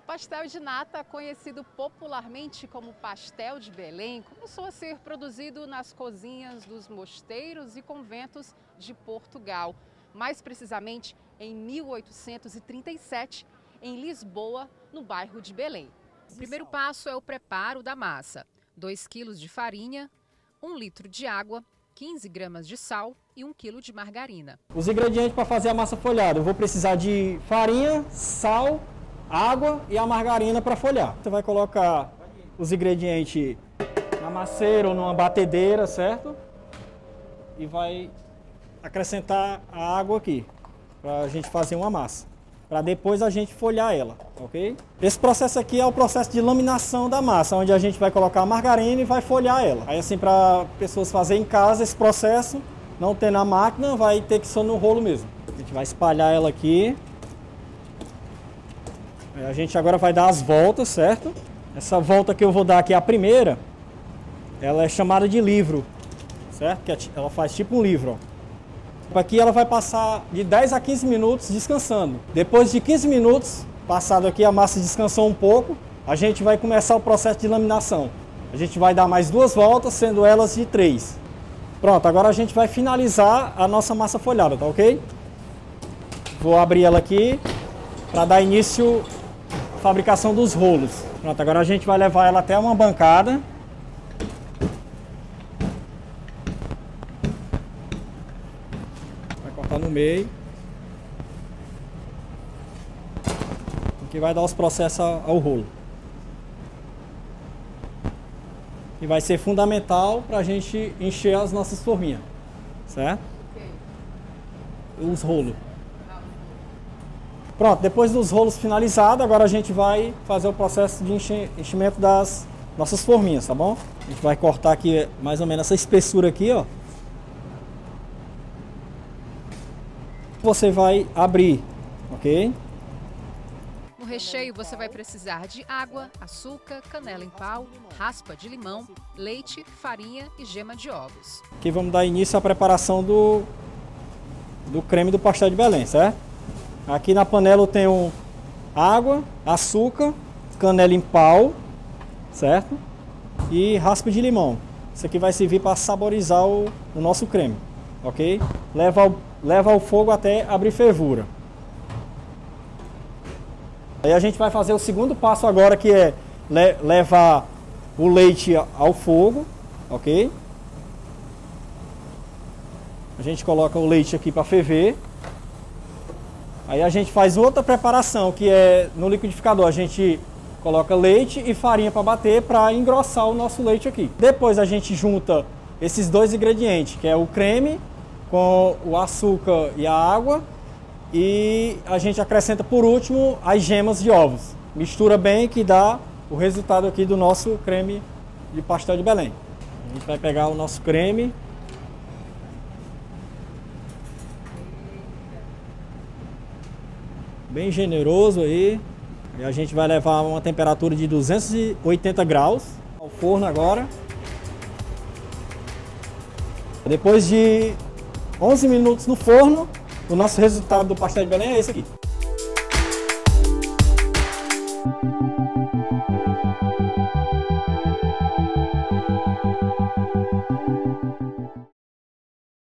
pastel de nata, conhecido popularmente como pastel de Belém, começou a ser produzido nas cozinhas dos mosteiros e conventos de Portugal. Mais precisamente em 1837, em Lisboa, no bairro de Belém. O primeiro passo é o preparo da massa. 2 quilos de farinha, 1 litro de água, 15 gramas de sal e 1 quilo de margarina. Os ingredientes para fazer a massa folhada: eu vou precisar de farinha, sal, água e a margarina para folhar. Você vai colocar os ingredientes na masseira ou numa batedeira, certo? E vai acrescentar a água aqui, para a gente fazer uma massa, para depois a gente folhar ela, ok? Esse processo aqui é o processo de laminação da massa, onde a gente vai colocar a margarina e vai folhar ela. Aí assim, para pessoas fazerem em casa esse processo, não ter na máquina, vai ter que ser no rolo mesmo. A gente vai espalhar ela aqui. A gente agora vai dar as voltas, certo? Essa volta que eu vou dar aqui, a primeira, ela é chamada de livro, certo? Que ela faz tipo um livro, ó. Aqui ela vai passar de 10 a 15 minutos descansando. Depois de 15 minutos, passado aqui, a massa descansou um pouco, a gente vai começar o processo de laminação. A gente vai dar mais 2 voltas, sendo elas de 3. Pronto, agora a gente vai finalizar a nossa massa folhada, tá ok? Vou abrir ela aqui para dar início à fabricação dos rolos. Pronto, agora a gente vai levar ela até uma bancada. No meio, que vai dar os processos ao rolo, e vai ser fundamental para a gente encher as nossas forminhas, certo? Os rolos. Pronto, depois dos rolos finalizados, agora a gente vai fazer o processo de enchimento das nossas forminhas, tá bom? A gente vai cortar aqui mais ou menos essa espessura aqui, ó. Você vai abrir, ok? No recheio você vai precisar de água, açúcar, canela em pau, raspa de limão, leite, farinha e gema de ovos. Aqui vamos dar início à preparação do creme do pastel de Belém, certo? Aqui na panela eu tenho água, açúcar, canela em pau, certo? E raspa de limão. Isso aqui vai servir para saborizar o nosso creme, ok? Leva ao fogo até abrir fervura. Aí a gente vai fazer o segundo passo agora, que é levar o leite ao fogo, ok? A gente coloca o leite aqui para ferver. Aí a gente faz outra preparação, que é no liquidificador. A gente coloca leite e farinha para bater, para engrossar o nosso leite aqui. Depois a gente junta esses 2 ingredientes, que é o creme com o açúcar e a água, e a gente acrescenta por último as gemas de ovos. Mistura bem, que dá o resultado aqui do nosso creme de pastel de Belém. A gente vai pegar o nosso creme, bem generoso aí, e a gente vai levar a uma temperatura de 280 graus ao forno agora. Depois de 11 minutos no forno, o nosso resultado do pastel de Belém é esse aqui.